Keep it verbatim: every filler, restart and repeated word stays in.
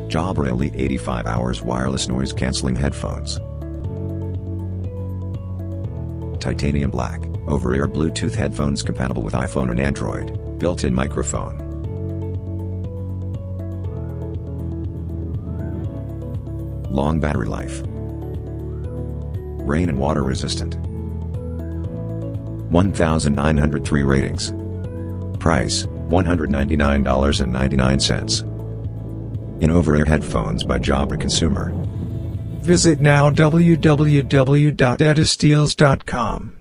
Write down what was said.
Jabra Elite eighty-five hours wireless noise cancelling headphones. Titanium black, over-ear Bluetooth headphones compatible with iPhone and Android, built-in microphone. Long battery life. Rain and water resistant. one thousand nine hundred three ratings. Price, one hundred ninety-nine dollars and ninety-nine cents. In over-ear headphones by Jabra Consumer. Visit now w w w dot edesteals dot com.